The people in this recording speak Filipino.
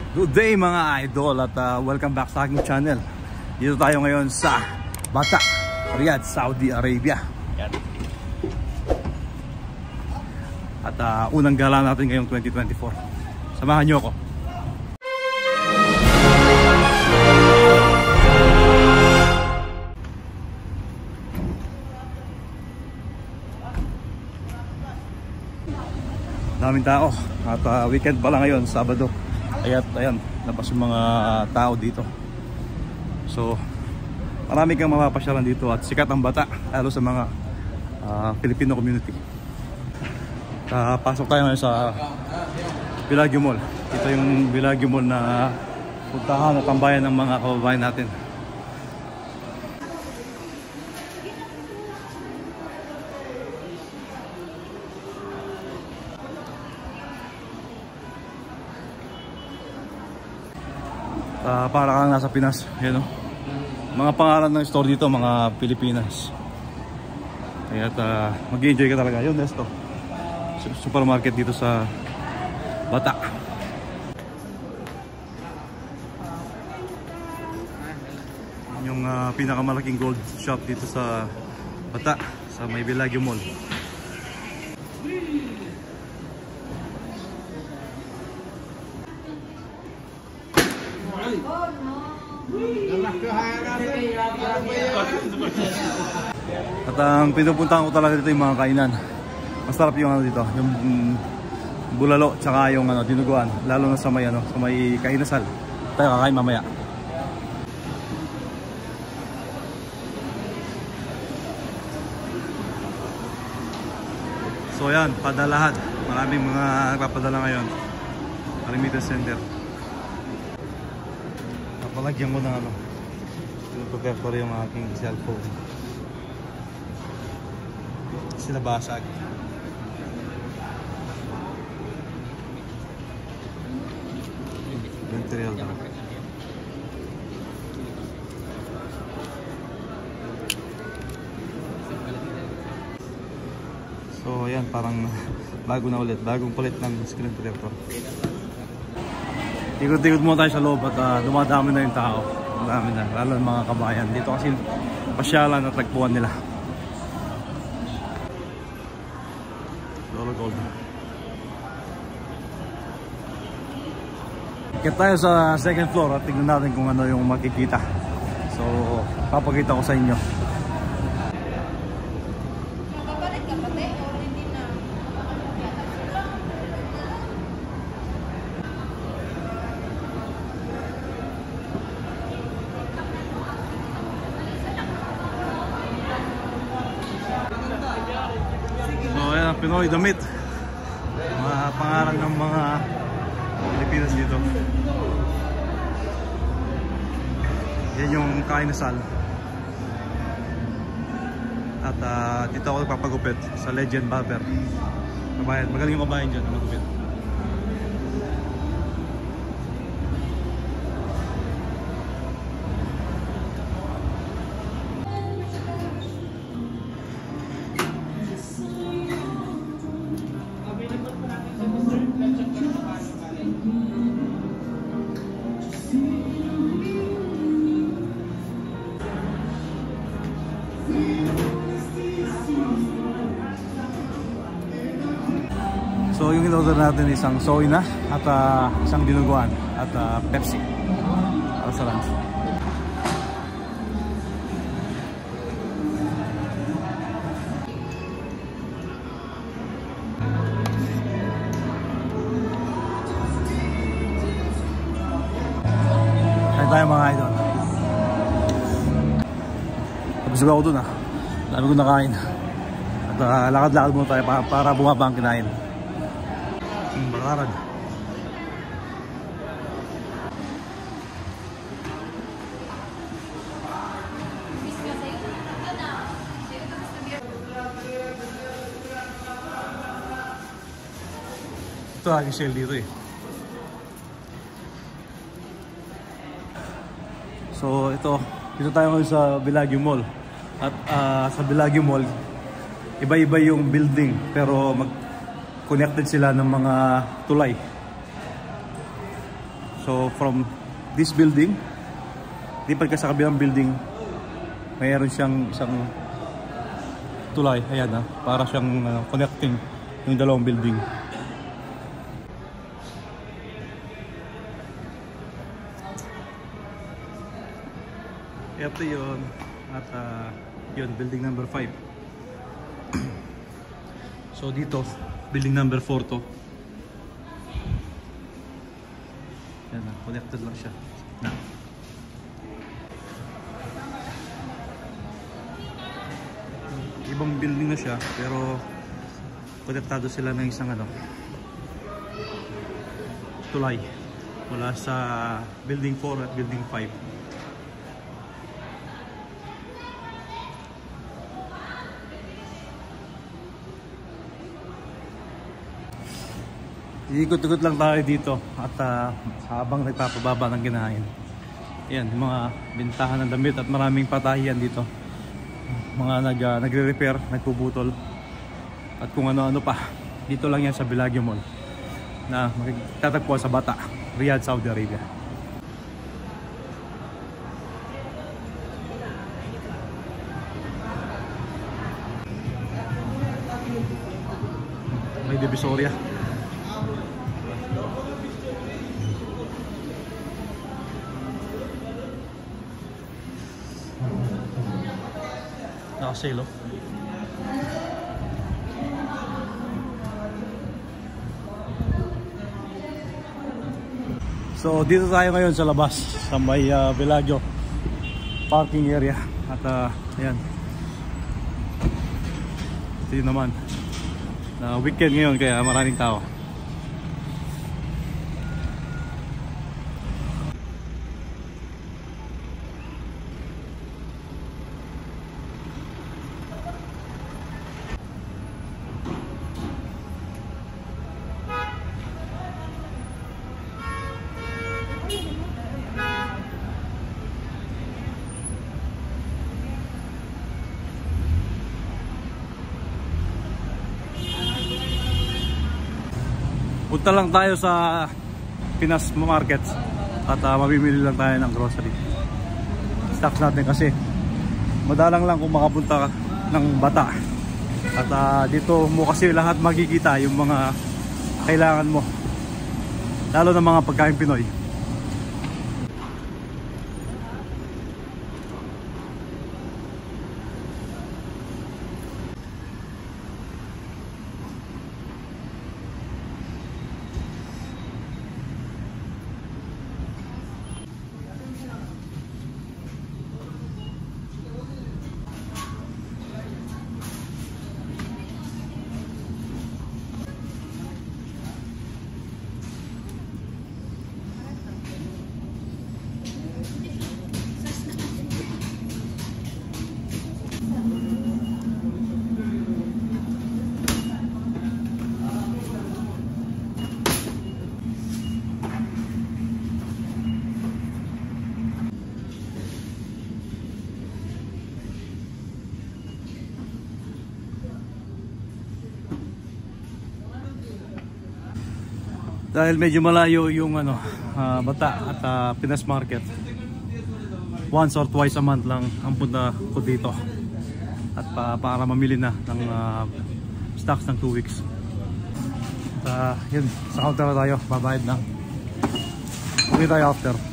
Good day mga idol at welcome back sa aking channel. Dito tayo ngayon sa Bata, Riyadh, Saudi Arabia. Yan. At unang gala natin ngayong 2024. Samahan nyo ako. Daming tao at weekend pala ngayon, Sabado. Ayan, labas yung mga tao dito. So, marami kang mapapasyalan dito at sikat ang Bata, lalo sa mga Filipino community. Pasok tayo ngayon sa Bellagio Mall. Ito yung Bellagio Mall na puntahan at tambayan ng mga kababayan natin. Para kang nasa Pinas, yan o. Mga pangalan ng store dito, mga Pilipinas. Kaya mag-enjoy ka talaga. Yun, nesto supermarket dito sa Bata. Yung pinakamalaking gold shop dito sa Bata, sa may Bellagio Mall. At ang pinupuntahan ko talaga dito yung mga kainan. Masarap yung ano dito, yung bulalo tsaka yung dinuguan, lalo na sa may sa may Kainasal. Tayo kakain mamaya. So yan, padalahan. Maraming mga nagpapadala ngayon. Remittance center. Napalagyan ko ng protector yung aking cellphone kasi nabasag. Material na. So ayan, parang bago na ulit, bagong palit ng screen protector. Ikot-ikot muna tayo sa loob at dumadami na yung tao. Marami na, lalo ng mga kabayan. Dito kasi pasyalan at tagpuan nila. Lolo Gold. Ikot tayo sa second floor at tignan natin kung ano yung makikita. So, papakita ko sa inyo. Pinoy damit, mga pangalan ng mga Pilipinas dito. Yan yung Kainasal. At dito ako nagpapagupit sa Legend Barber. Kabayan, magaling yung kabayan dyan magupit. So yung in-order natin isang soy na at isang dinuguan at Pepsi para sa lunch. Kain tayo mga idol. Tapos ako dun dami ko nakain. At lakad-lakad muna tayo para bumaba ang kinain. Bakaran. Ito lagi sale dito eh. So dito tayo ngayon sa Bellagio Mall. At sa Bellagio Mall, iba-iba yung building pero connected sila ng mga tulay. So from this building, lipat ka sa kabilang building, mayroon siyang isang tulay, ayan para siyang connecting yung dalawang building. Ito yun, at yun, building number 5. So dito, building number 4 to. Yan connected lang siya. Ibang building na siya, pero konektado sila ng isang tulay mula sa building 4 at building 5. Iikot-ikot lang tayo dito at habang nagpapababa ng ginahin. Ayan, yung mga bintahan ng damit at maraming patahiyan dito. Mga nagre-repair, nagpuputol at kung ano-ano pa. Dito lang yan sa Bellagio Mall na magtatagpuan sa Bata, Riyadh, Saudi Arabia. May Divisoria. Nakasale. So dito tayo ngayon sa labas sa may Bellagio parking area at ayan, ito naman na weekend ngayon kaya maraming tao. Punta lang tayo sa Pinas Market at mamimili lang tayo ng grocery stocks natin kasi madalang lang kung makapunta ng Bata at dito mo kasi lahat makikita yung mga kailangan mo, lalo ng mga pagkain Pinoy. Dahil medyo malayo yung Bata at Pinas Market, once or twice a month lang ang punta ko dito at para mamili na ng stocks ng 2 weeks. Yun, sa counter na tayo, babayad na. Uwi tayo after.